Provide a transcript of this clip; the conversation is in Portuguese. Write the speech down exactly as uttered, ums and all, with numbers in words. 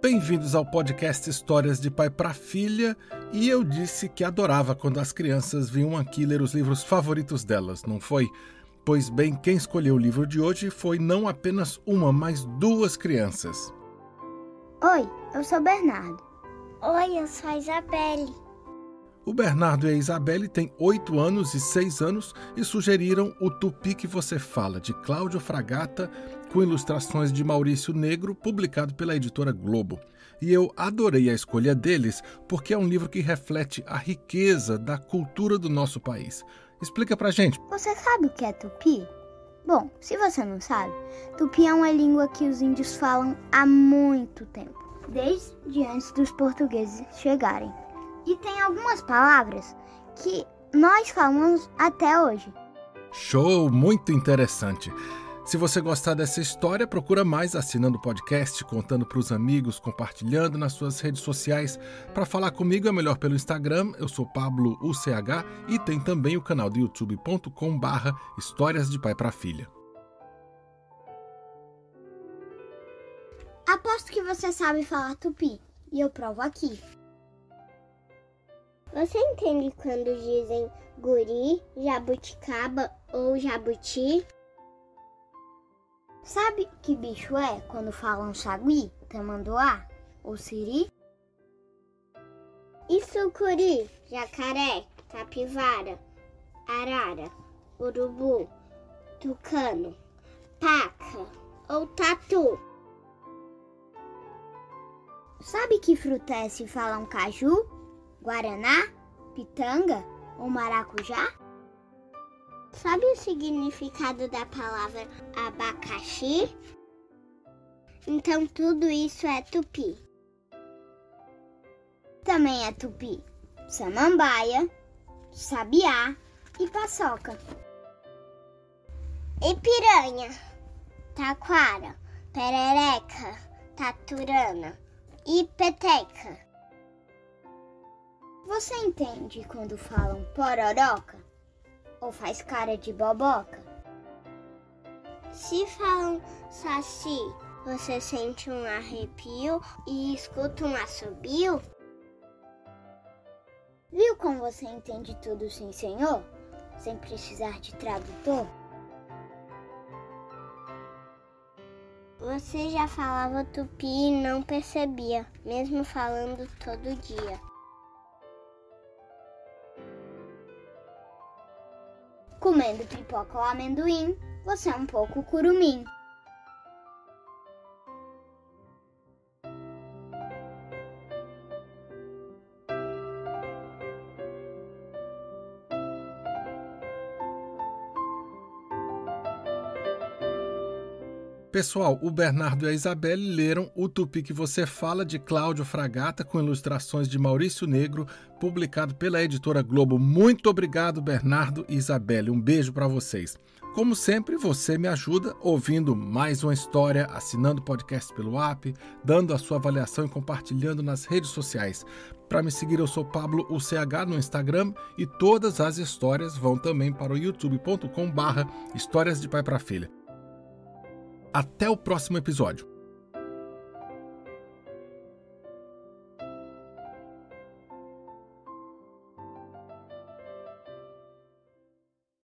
Bem-vindos ao podcast Histórias de Pai para Filha, e eu disse que adorava quando as crianças vinham aqui ler os livros favoritos delas, não foi? Pois bem, quem escolheu o livro de hoje foi não apenas uma, mas duas crianças. Oi, eu sou o Bernardo. Oi, eu sou a Isabelle. O Bernardo e a Isabelle têm oito anos e seis anos e sugeriram O Tupi que Você Fala, de Cláudio Fragata, com ilustrações de Maurício Negro, publicado pela editora Globo. E eu adorei a escolha deles porque é um livro que reflete a riqueza da cultura do nosso país. Explica pra gente. Você sabe o que é tupi? Bom, se você não sabe, tupi é uma língua que os índios falam há muito tempo, desde antes dos portugueses chegarem. E tem algumas palavras que nós falamos até hoje. Show! Muito interessante! Se você gostar dessa história, procura mais assinando o podcast, contando para os amigos, compartilhando nas suas redes sociais. Para falar comigo é melhor pelo Instagram, eu sou Pablo U C H, e tem também o canal do youtube ponto com barra Histórias de Pai para Filha. Aposto que você sabe falar tupi, e eu provo aqui. Você entende quando dizem guri, jabuticaba ou jabuti? Sabe que bicho é quando falam sagui, tamanduá ou siri? E sucuri, jacaré, capivara, arara, urubu, tucano, paca ou tatu? Sabe que fruta é se falam caju, guaraná, pitanga ou maracujá? Sabe o significado da palavra abacaxi? Então tudo isso é tupi. Também é tupi samambaia, sabiá e paçoca. E piranha, taquara, perereca, taturana e peteca. Você entende quando falam pororoca? Ou faz cara de boboca? Se falam saci, você sente um arrepio e escuta um assobio? Viu como você entende tudo sim, senhor? Sem precisar de tradutor? Você já falava tupi e não percebia, mesmo falando todo dia. Comendo pipoca ou amendoim, você é um pouco curumim. Pessoal, o Bernardo e a Isabelle leram O Tupi que Você Fala, de Cláudio Fragata, com ilustrações de Maurício Negro, publicado pela editora Globo. Muito obrigado, Bernardo e Isabelle. Um beijo para vocês. Como sempre, você me ajuda ouvindo mais uma história, assinando o podcast pelo app, dando a sua avaliação e compartilhando nas redes sociais. Para me seguir, eu sou Pablo U C H no Instagram, e todas as histórias vão também para o youtube ponto com barra Histórias de Pai para Filha. Até o próximo episódio.